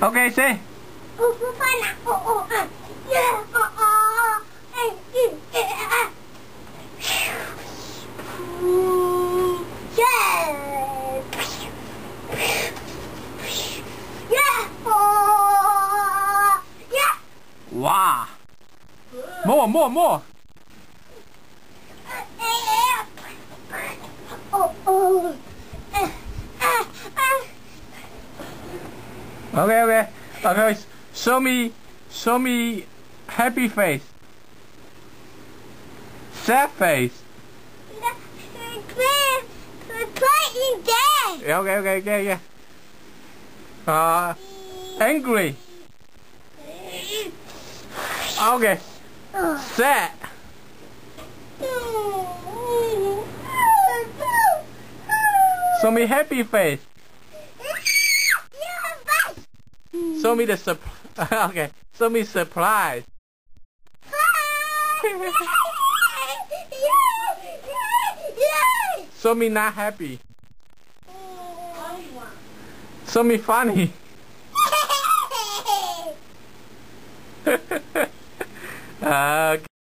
Okay, say. Kung Fu Panda. Yeah. Wow. More. Okay. Show me happy face. Sad face. Okay. Angry. Okay. Sad. Show me happy face. Show me the okay. Show me surprise. Show me not happy. Show me funny. Okay.